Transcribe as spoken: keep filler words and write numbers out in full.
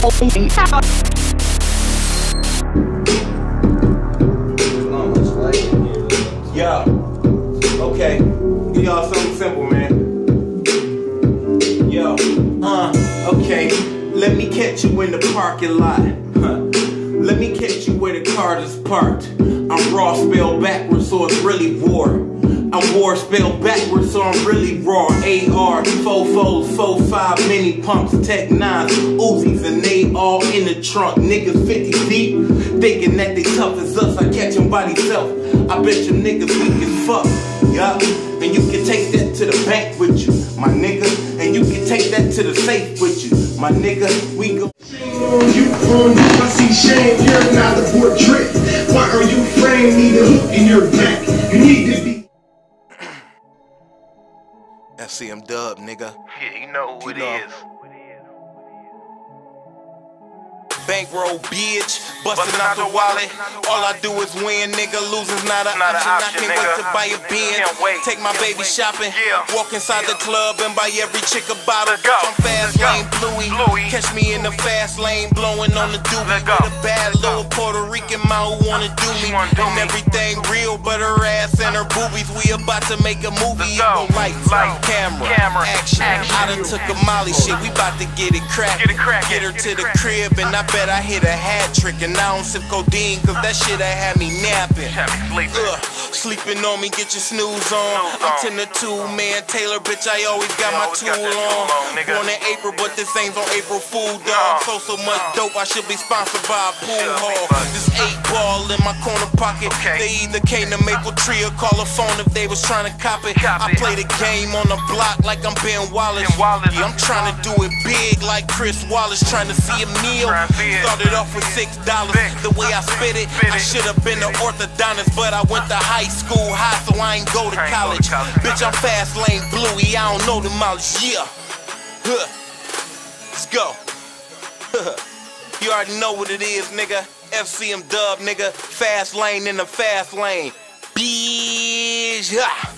Yo, okay, give y'all something simple, man. Yo, uh, okay, let me catch you in the parking lot. Huh. Let me catch you where the car is parked. I'm raw spelled backwards, so it's really war. I'm war spelled backwards, so I'm really raw. A R, four fours, four five, mini pumps, tech nines, Uzis, and they all in the trunk. Niggas fifty deep, thinking that they tough as us. I catch them by themselves. I bet you niggas weak as fuck. Yeah, and you can take that to the bank with you, my nigga. And you can take that to the safe with you, my nigga. We go. Shame on you, on you, I see shame. You're not a portrait. Why are you framed? Need a hook in your back. You need to be. F C M dub, nigga. Yeah, you know who it is. Bankroll, bitch, bustin' out the wallet. All I do is win, nigga. Losing's not an Not an option. option, I can't wait nigga. to buy a Benz. Can't wait. Take my baby shopping. Yeah. Walk inside Yeah. the club and buy every chick a bottle. Let's go. I'm fast Let's go. lane, Bluey. Bluey. Catch me in the fast lane, blowing on the doobie. Let's go. With a bad little Puerto Rican mouth who wanna do me. wanna do And me. everything real, but her ass and her boobies. We about to make a movie. Let's go. Lights, Light. camera, Camera. action. Action. I done took a Molly shit. We about to get it cracked. Get it crackin'. Get her Get to it the crackin'. crib, and I bet I hit a hat trick. And I don't sip codeine, cause that shit that had me napping. Have me sleeping. Ugh, sleeping on me, get your snooze on. Snooze I'm on. ten to two, man. Taylor, bitch, I always got You my always tool got that tool on. on, nigga. Born in April, but this ain't on April Fool, dog. No. So, so much dope, I should be sponsored by a pool Should be, hall. but- This eight ball in my corner pocket. Okay. They either came to Maple Tree or call a phone if they was trying to cop it. Cop I it. play the game on the block like I'm Ben Wallace. Ben Wallace. Yeah, I'm trying to do it big like Chris Wallace, trying to see a meal. Trying to see it. Started off with six dollars. Six. The way I spit it, Spit I it. should have been an orthodontist, but I went to high school high, so I ain't go to I ain't go to college. college. Bitch, I'm fast lane Bluey, I don't know the mileage. Yeah. Huh. Let's go. You already know what it is, nigga. F C M dub, nigga. Fast lane in the fast lane. Bitch. Yeah.